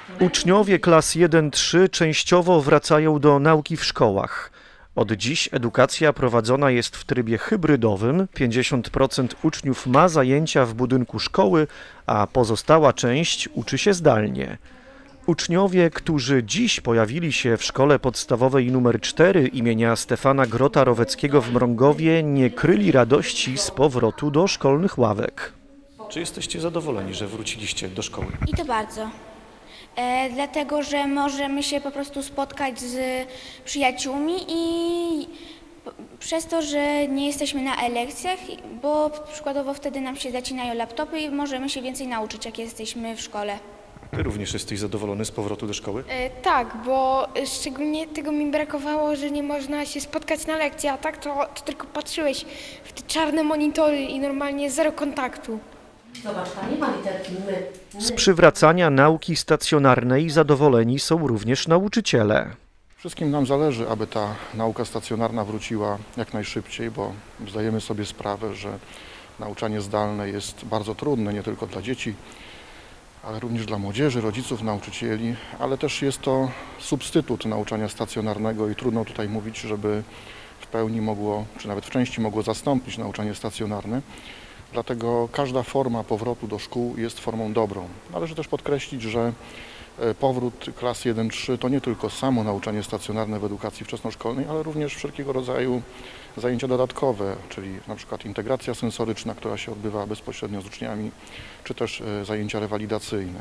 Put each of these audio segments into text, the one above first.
Uczniowie klas 1-3 częściowo wracają do nauki w szkołach. Od dziś edukacja prowadzona jest w trybie hybrydowym. 50% uczniów ma zajęcia w budynku szkoły, a pozostała część uczy się zdalnie. Uczniowie, którzy dziś pojawili się w szkole podstawowej nr 4 imienia Stefana Grota-Roweckiego w Mrągowie, nie kryli radości z powrotu do szkolnych ławek. Czy jesteście zadowoleni, że wróciliście do szkoły? I to bardzo. Dlatego, że możemy się po prostu spotkać z przyjaciółmi i przez to, że nie jesteśmy na lekcjach, bo przykładowo wtedy nam się zacinają laptopy i możemy się więcej nauczyć, jak jesteśmy w szkole. Ty również jesteś zadowolony z powrotu do szkoły? Tak, bo szczególnie tego mi brakowało, że nie można się spotkać na lekcji, a tak to tylko patrzyłeś w te czarne monitory i normalnie zero kontaktu. Zobacz, tam nie ma literki my. Z przywracania nauki stacjonarnej zadowoleni są również nauczyciele. Wszystkim nam zależy, aby ta nauka stacjonarna wróciła jak najszybciej, bo zdajemy sobie sprawę, że nauczanie zdalne jest bardzo trudne nie tylko dla dzieci, ale również dla młodzieży, rodziców, nauczycieli, ale też jest to substytut nauczania stacjonarnego i trudno tutaj mówić, żeby w pełni mogło, czy nawet w części mogło zastąpić nauczanie stacjonarne. Dlatego każda forma powrotu do szkół jest formą dobrą. Należy też podkreślić, że powrót klas 1-3 to nie tylko samo nauczanie stacjonarne w edukacji wczesnoszkolnej, ale również wszelkiego rodzaju zajęcia dodatkowe, czyli na przykład integracja sensoryczna, która się odbywa bezpośrednio z uczniami, czy też zajęcia rewalidacyjne.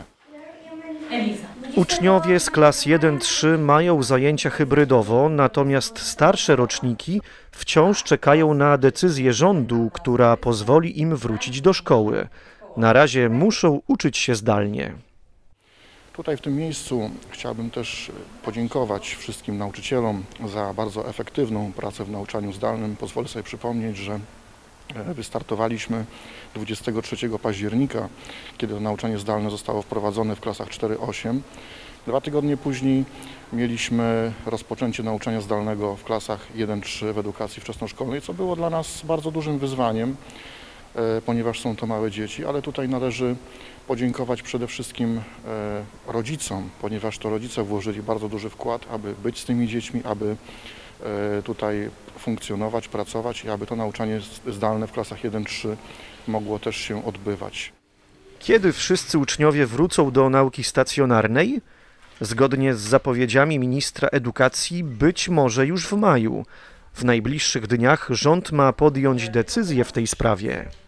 Uczniowie z klas 1-3 mają zajęcia hybrydowo, natomiast starsze roczniki wciąż czekają na decyzję rządu, która pozwoli im wrócić do szkoły. Na razie muszą uczyć się zdalnie. Tutaj w tym miejscu chciałbym też podziękować wszystkim nauczycielom za bardzo efektywną pracę w nauczaniu zdalnym. Pozwolę sobie przypomnieć, że wystartowaliśmy 23 października, kiedy to nauczanie zdalne zostało wprowadzone w klasach 4-8. 2 tygodnie później mieliśmy rozpoczęcie nauczania zdalnego w klasach 1-3 w edukacji wczesnoszkolnej, co było dla nas bardzo dużym wyzwaniem, ponieważ są to małe dzieci, ale tutaj należy podziękować przede wszystkim rodzicom, ponieważ to rodzice włożyli bardzo duży wkład, aby być z tymi dziećmi, aby tutaj funkcjonować, pracować i aby to nauczanie zdalne w klasach 1-3 mogło też się odbywać. Kiedy wszyscy uczniowie wrócą do nauki stacjonarnej? Zgodnie z zapowiedziami ministra edukacji być może już w maju. W najbliższych dniach rząd ma podjąć decyzję w tej sprawie.